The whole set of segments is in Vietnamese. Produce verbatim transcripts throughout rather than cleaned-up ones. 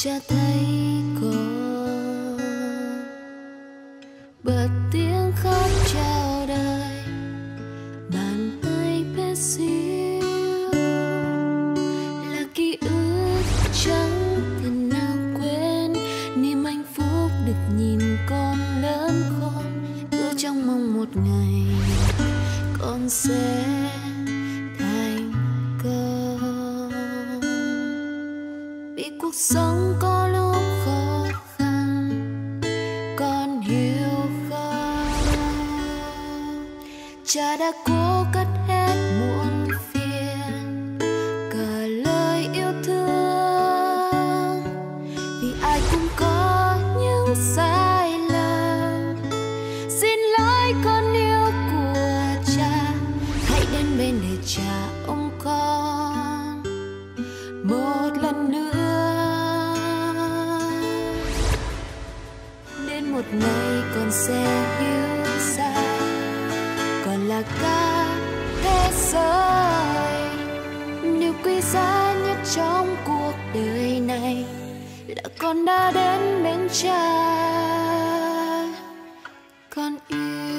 chả thấy có bật tiếng khóc chào đời, bàn tay bé xíu là ký ức chẳng thể nào quên, niềm hạnh phúc được nhìn con lớn khôn, ước trong mong một ngày con sẽ thành công. Vì cuộc sống có lúc khó khăn, con hiểu không? Cha đã cố cất hết muộn phiền, cả lời yêu thương, vì ai cũng có những sai lầm. Xin lỗi con yêu của cha, hãy đến bên để cha ôm con một lần nữa. Đến một ngày con sẽ hiểu ra, còn là cả thế giới. Điều quý giá nhất trong cuộc đời này là con đã đến bên cha con yêu.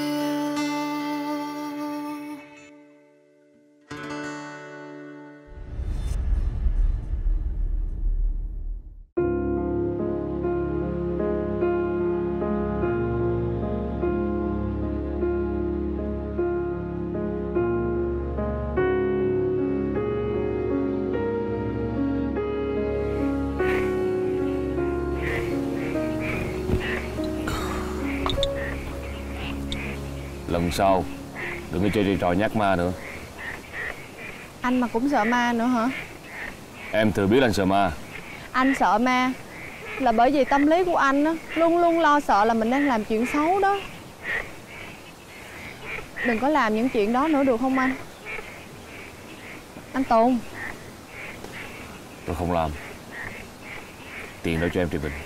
Lần sau đừng có chơi đi trò nhát ma nữa. Anh mà cũng sợ ma nữa hả? Em thừa biết anh sợ ma. Anh sợ ma là bởi vì tâm lý của anh á, luôn luôn lo sợ là mình đang làm chuyện xấu đó. Đừng có làm những chuyện đó nữa được không anh? Anh Tùng. Tôi không làm. Tiền đó cho em trị bệnh.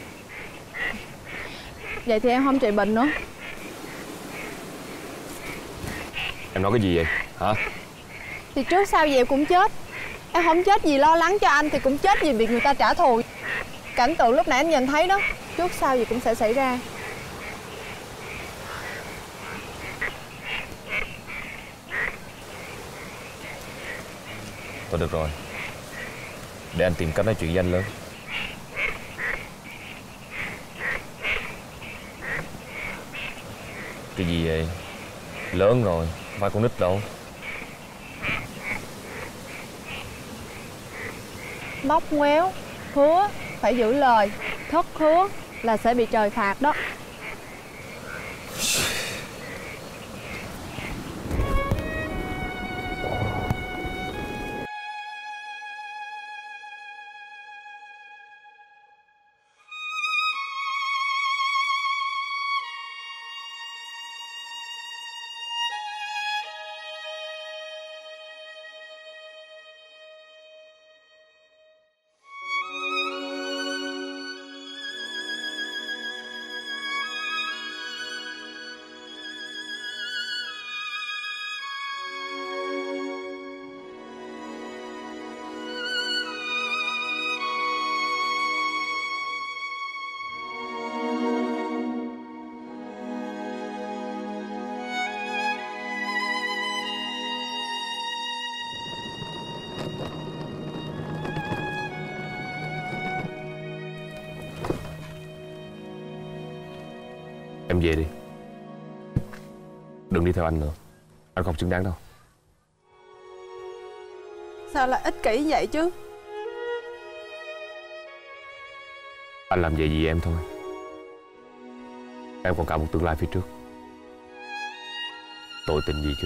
Vậy thì em không trị bệnh nữa. Em nói cái gì vậy hả? Thì trước sau gì em cũng chết. Em không chết vì lo lắng cho anh thì cũng chết vì bị người ta trả thù. Cảnh tượng lúc nãy anh nhìn thấy đó, trước sau gì cũng sẽ xảy ra. Thôi được rồi, để anh tìm cách nói chuyện với anh lớn. Cái gì vậy? Lớn rồi, không phải con nít đâu. Móc ngoéo, hứa phải giữ lời, thất hứa là sẽ bị trời phạt đó. Em về đi. Đừng đi theo anh nữa. Anh không xứng đáng đâu. Sao lại ích kỷ vậy chứ? Anh làm vậy vì em thôi. Em còn cả một tương lai phía trước. Tội tình gì chứ.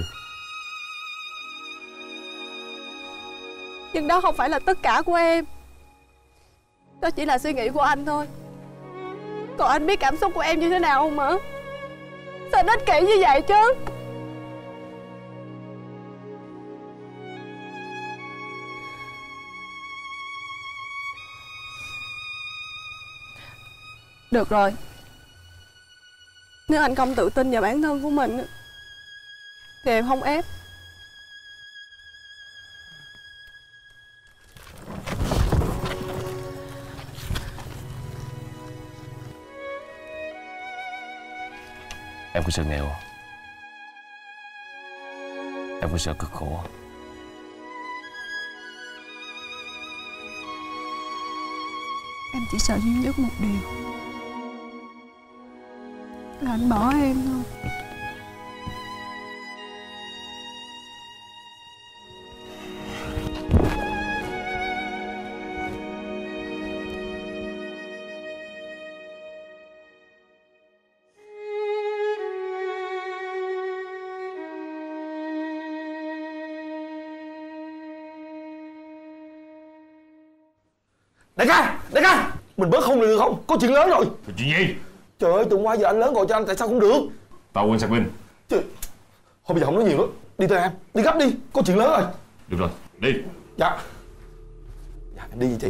Nhưng đó không phải là tất cả của em. Đó chỉ là suy nghĩ của anh thôi. Còn anh biết cảm xúc của em như thế nào không hả? Sao anh ích kỷ như vậy chứ? Được rồi. Nếu anh không tự tin vào bản thân của mình thì em không ép. Em có sợ nghèo không? Em có sợ cực khổ không? Em chỉ sợ duy nhất một điều là anh bỏ em thôi. Đại ca, đại ca, mình bớt không được không? Có chuyện lớn rồi. Chuyện gì? Trời ơi, từ hôm qua giờ anh lớn gọi cho anh, tại sao không được? Tao quên xác minh. Trời, thôi bây giờ không nói nhiều nữa. Đi thôi em, đi gấp đi, có chuyện lớn rồi. Được rồi, đi. Dạ. Dạ, em đi gì chị?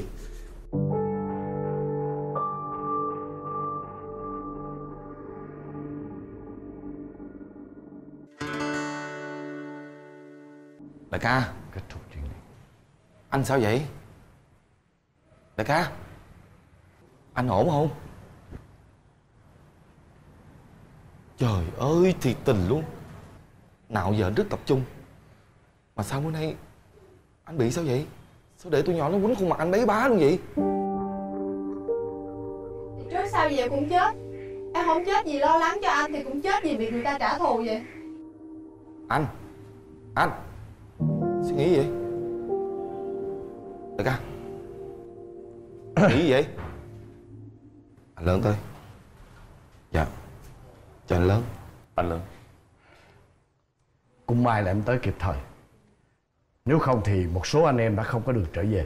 Đại ca. Kết thúc chuyện này. Anh sao vậy? Đại ca, anh ổn không? Trời ơi, thiệt tình luôn. Nào giờ anh rất tập trung, mà sao bữa nay anh bị sao vậy? Sao để tụi nhỏ nó quýnh khuôn mặt anh đấy bá luôn vậy? Thì trước sau gì cũng chết. Em không chết vì lo lắng cho anh thì cũng chết vì bị người ta trả thù vậy. Anh Anh suy nghĩ gì vậy? Đại ca, nghĩ gì vậy? Anh lớn tới. Dạ, cho anh lớn. Anh lớn. Cũng may là em tới kịp thời. Nếu không thì một số anh em đã không có được trở về.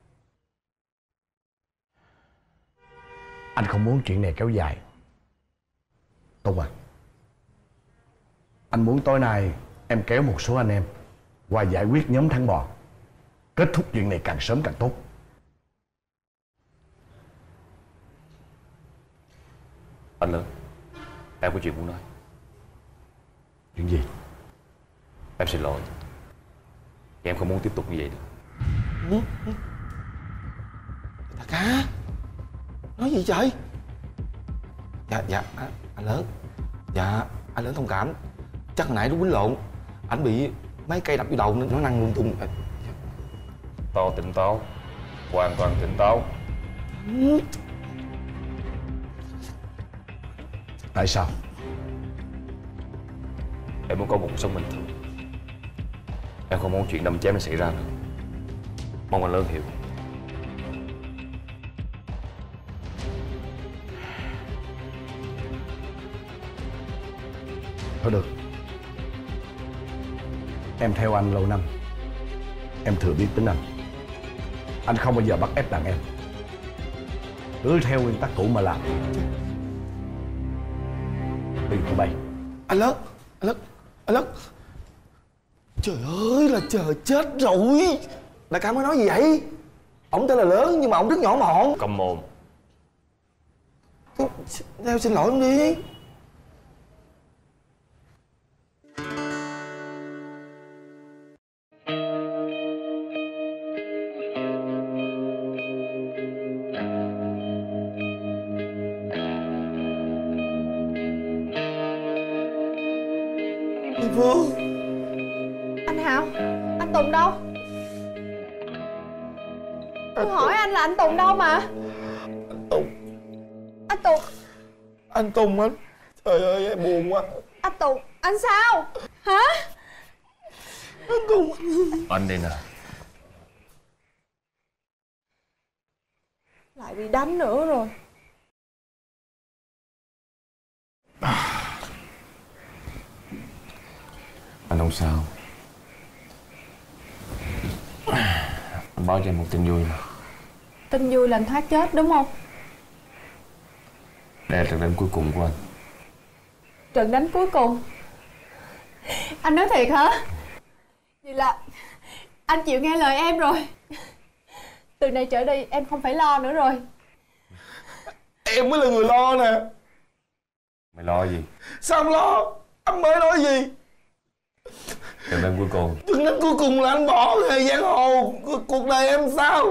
Anh không muốn chuyện này kéo dài. Tùng à, anh muốn tối nay em kéo một số anh em qua giải quyết nhóm thắng bò. Kết thúc chuyện này càng sớm càng tốt. Anh lớn, em có chuyện muốn nói. Chuyện gì? Em xin lỗi. Em không muốn tiếp tục như vậy nữa. Đại ca, nói gì trời? Dạ, dạ, à, anh lớn. Dạ, anh lớn thông cảm. Chắc hồi nãy nó quýnh lộn, anh bị mấy cây đập vô đầu nên nó năng lung tung. À, dạ. Tao tỉnh táo. Hoàn toàn tỉnh táo. Tại sao? Em muốn có một cuộc sống bình thường. Em không muốn chuyện đâm chém nó xảy ra nữa. Mong anh lớn hiểu. Thôi được. Em theo anh lâu năm, em thừa biết tính anh. Anh không bao giờ bắt ép đàn em. Cứ theo nguyên tắc cũ mà làm. Đi tụi bay. Anh lớn, anh lớn, anh lớn. Trời ơi là trời, chết rồi. Đại ca mới nói gì vậy? Ổng tên là lớn nhưng mà ổng rất nhỏ mọn. Cầm mồm. Theo xin lỗi ông đi. Chị Phương. Anh Hào, anh Tùng đâu? Tôi hỏi anh là anh Tùng đâu mà. Anh Tùng. Anh Tùng. Anh Tùng anh. Trời ơi em buồn quá. Anh Tùng, anh sao? Hả? Anh Tùng. Anh đây nè. Lại bị đánh nữa rồi. Anh không sao. Anh báo cho em một tin vui mà. Tin vui là anh thoát chết đúng không? Đây là trận đánh cuối cùng của anh. Trận đánh cuối cùng? Anh nói thiệt hả? Vậy là anh chịu nghe lời em rồi. Từ nay trở đi em không phải lo nữa rồi. Em mới là người lo nè. Mày lo gì? Sao không lo? Anh mới nói gì? Trận đánh cuối cùng. Trận đánh cuối cùng là anh bỏ nghề giang hồ. Cuộc đời em sao?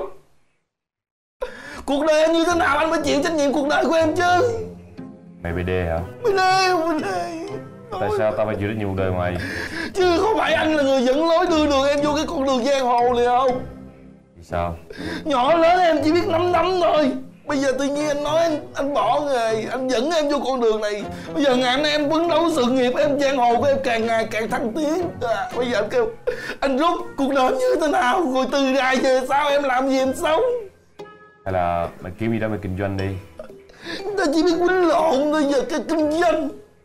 Cuộc đời em như thế nào anh phải chịu trách nhiệm cuộc đời của em chứ. Mày bị đê hả? Mình ơi, mình ơi. Tại sao tao phải chịu trách nhiệm cuộc đời mày? Chứ không phải anh là người dẫn lối đưa đường em vô cái con đường giang hồ này không? Vì sao? Nhỏ lớn em chỉ biết nắm nắm thôi. Bây giờ tự nhiên anh nói anh, anh bỏ nghề, anh dẫn em vô con đường này. Bây giờ ngày hôm nay em phấn đấu sự nghiệp em, giang hồ của em càng ngày càng thăng tiến. À, bây giờ anh kêu anh rút cuộc đời như thế nào, rồi từ nay về sau em làm gì em sống? Hay là mày kiếm gì đó mày kinh doanh đi. Ta chỉ biết quýnh lộn thôi, giờ cái kinh doanh.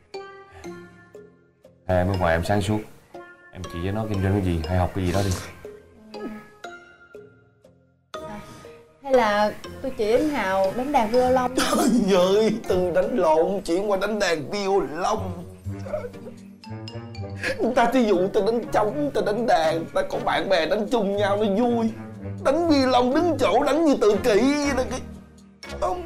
Hay em ở ngoài em sáng suốt, em chỉ với nó kinh doanh cái gì hay học cái gì đó đi. Hay là tôi chỉ anh Hào đánh đàn violon. Trời ơi, từ đánh lộn chuyển qua đánh đàn violon. Ta thí dụ ta đánh trống, ta đánh đàn, ta có bạn bè đánh chung nhau nó vui. Đánh violon đứng chỗ đánh như tự kỷ vậy đó. Cái... Ông...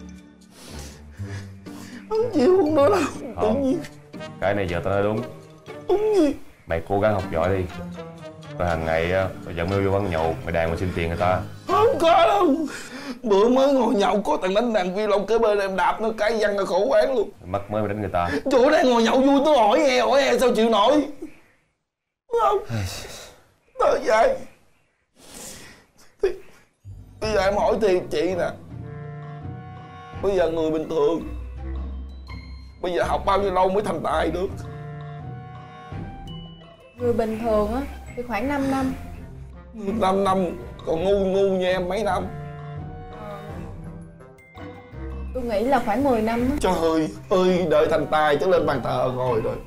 Ông chịu không nói đâu. Tự nhiên Cái này giờ tao nói đúng. Đúng gì? Mày cố gắng học giỏi đi. Rồi hàng ngày á, mày dẫn mày vô quán nhậu, mày đàn mày xin tiền người ta. Không có đâu. Bữa mới ngồi nhậu có thằng đánh đàn violon kế bên em đạp nó cái văng ra khổ quán luôn. Mày mắc mới mày đánh người ta. Chỗ đang ngồi nhậu vui tôi hỏi nghe, hỏi nghe sao chịu nổi. Đúng không? Thôi vậy. Bây giờ em hỏi thì chị nè. Bây giờ người bình thường bây giờ học bao nhiêu lâu mới thành tài được? Người bình thường á thì khoảng năm năm. Năm năm, còn ngu ngu như em mấy năm? Tôi nghĩ là khoảng mười năm á. Trời ơi, ơi đợi thành tài chứ lên bàn thờ ngồi rồi.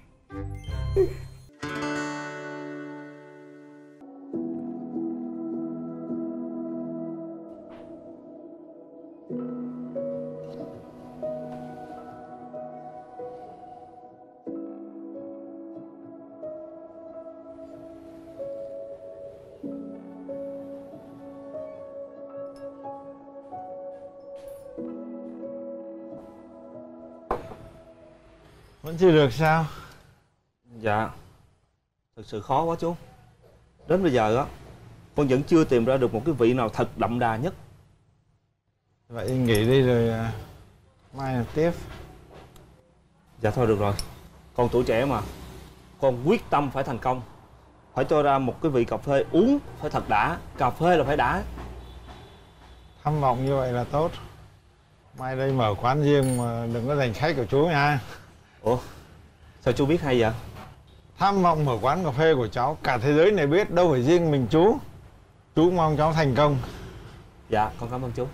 Vẫn chưa được sao? Dạ, thực sự khó quá chú. Đến bây giờ á, con vẫn chưa tìm ra được một cái vị nào thật đậm đà nhất. Vậy nghỉ đi rồi à, mai làm tiếp. Dạ thôi được rồi, con tuổi trẻ mà. Con quyết tâm phải thành công. Phải cho ra một cái vị cà phê uống phải thật đã. Cà phê là phải đã. Tham vọng như vậy là tốt. Mai đây mở quán riêng mà đừng có giành khách của chú nha. Ủa, sao chú biết hay vậy? Tham vọng mở quán cà phê của cháu cả thế giới này biết, đâu phải riêng mình chú. Chú mong cháu thành công. Dạ, con cảm ơn chú.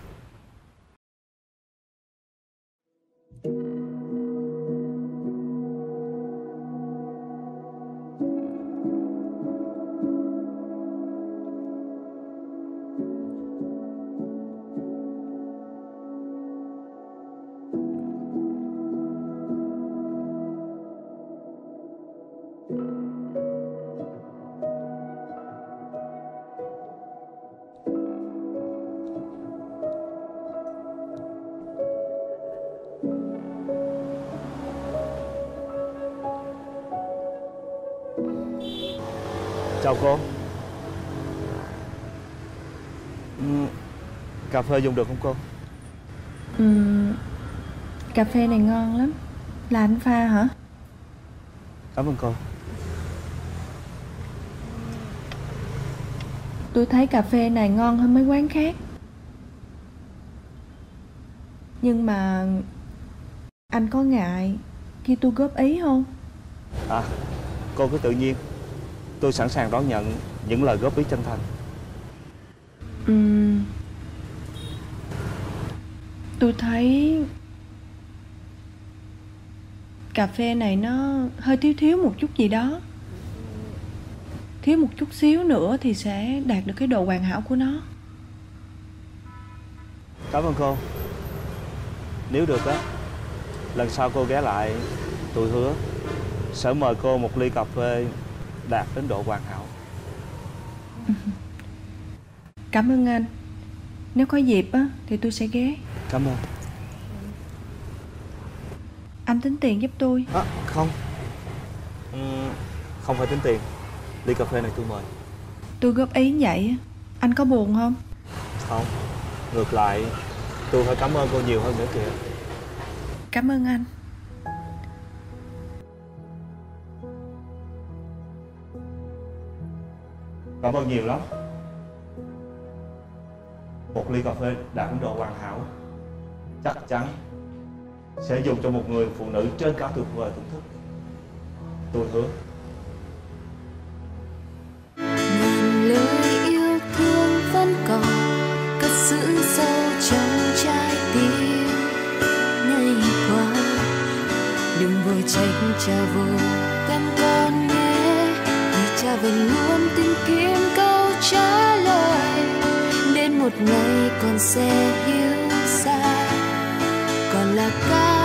Chào cô. uhm, Cà phê dùng được không cô? uhm, Cà phê này ngon lắm. Là anh pha hả? Cảm ơn cô. Tôi thấy cà phê này ngon hơn mấy quán khác. Nhưng mà anh có ngại khi tôi góp ý không? À, cô cứ tự nhiên. Tôi sẵn sàng đón nhận những lời góp ý chân thành. uhm, Tôi thấy cà phê này nó hơi thiếu thiếu một chút gì đó. Thiếu một chút xíu nữa thì sẽ đạt được cái độ hoàn hảo của nó. Cảm ơn cô. Nếu được á, lần sau cô ghé lại, tôi hứa sẽ mời cô một ly cà phê đạt đến độ hoàn hảo. Cảm ơn anh. Nếu có dịp á thì tôi sẽ ghé. Cảm ơn. Anh tính tiền giúp tôi. À, không uhm, Không phải tính tiền. Ly cà phê này tôi mời. Tôi góp ý vậy anh có buồn không? Không. Ngược lại, tôi phải cảm ơn cô nhiều hơn nữa kìa. Cảm ơn anh. Cảm ơn nhiều lắm. Một ly cà phê đạt đến độ hoàn hảo chắc chắn sẽ dùng cho một người phụ nữ trên cao tuyệt vời thưởng thức. Tôi hứa. Ngàn lời yêu thương vẫn còn cất giữ sâu trong trái tim ngày qua. Đừng vội trách cha vô tâm con nhé, vì cha vẫn luôn tìm kiếm câu trả lời. Đến một ngày con sẽ hiểu ra, còn là ca